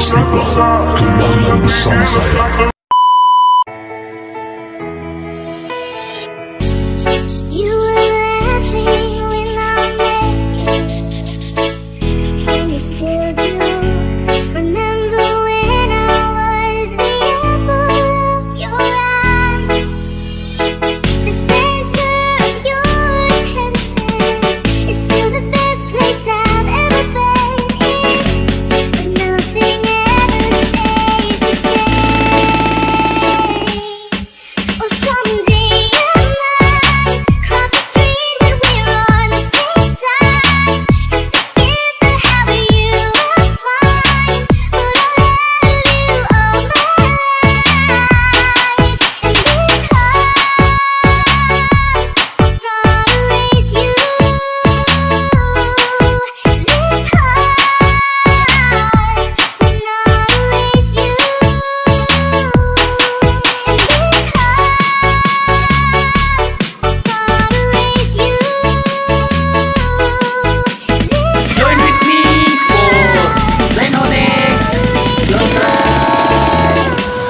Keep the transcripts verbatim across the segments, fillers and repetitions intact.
Sleeper, kembali lagi bersama saya. You were laughing when I met you, and you still do. Remember when I was the apple of your eye? The center of your attention is still the best place I've ever been in, but nothing ever stays the same. Oh, someday I might cross the street and we're on the same side, just to skip the how are you, I'm fine, but I'll have you all my life. And this heart will not erase you. This heart will not erase you. And this Join with me for Lenonex Long Drive.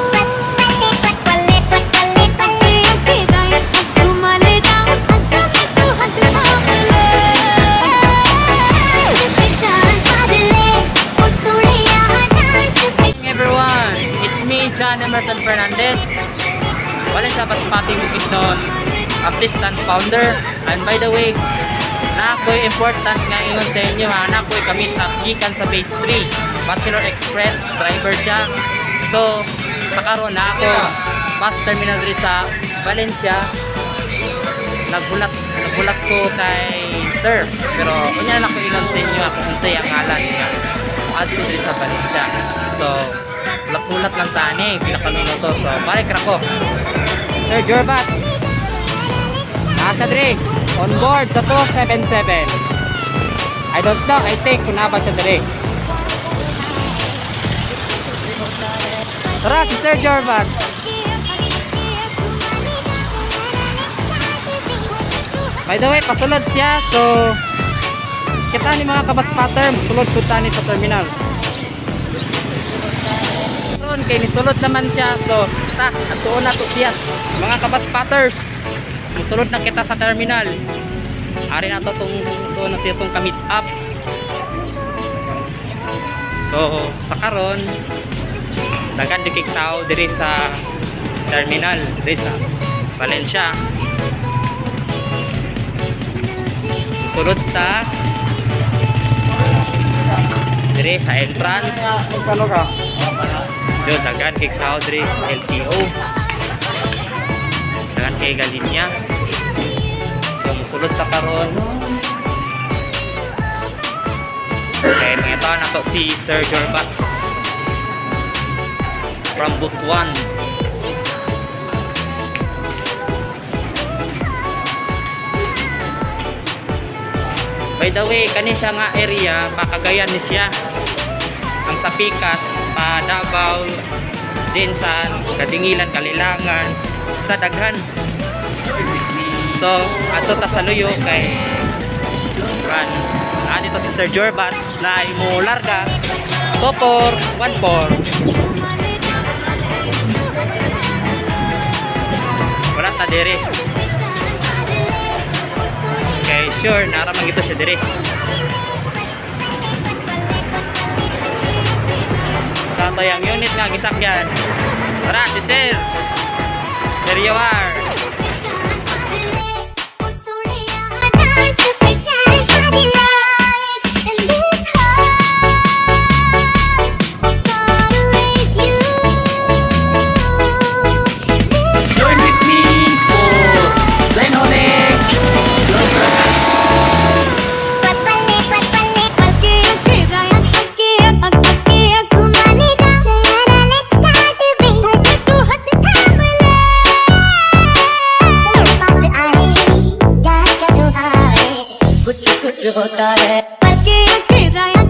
Everyone, it's me, John Emerson Fernandez, Valencia Bukidnon, assistant founder. And by the way, na ako'y important nga ingon sa inyo ha, na ako'y kamit ang gikan sa base three, Bachelor Express driver siya. So, nakaroon na ako bus terminal rin sa Valencia. Nagbulat, nagbulat ko kay sir, pero kunya na ako ingon sa inyo ako kung sa'y ang ngalan niya adto rin sa Valencia. So, ulat-ulat lang tani, pinakaluto. So, balik ako. Sir Jorbats, nasa dre, on board sa two seven seven. I don't know, I think kung na ba siya dre. Tara, si Sir Jorbats. By the way, pasulod siya. So, kita ni mga kabas pattern, sulod ko tani sa terminal. So, kay nisulod naman siya. So, kita, atuon na to siya. Mga kabas patters, musulod na kita sa terminal. Ari na to itong ito na itong kamit up. So, sa karon, dagan dikik tao diri sa terminal, diri sa Valencia. Musulod ta diri sa entrance. Kano ka? So, dagan kay tao diri L T O. Dagan kay Galinya. So, musulod ta karon. Okay, mga tao na to si Sir Jorbats from Bukidnon. By the way, kani siya nga area, pakagayan ni siya. Ang sa Pikas, pa Davao, Jensan, Kadingilan, Kalilangan, sa daghan. So, ato ta sa luyo kay Ran. Ah, dito si Sir Jorbats na imo larga two four one four. Wala ta diri. Okay, sure, naramang ito siya diri. Tato yung unit nga gisakyan. Tara, si Sir. There you are. Join with me for Lenonex Long Drive. कुछ कुछ होता है